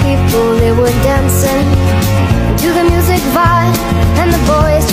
people, they were dancing to the music vibe, and the boys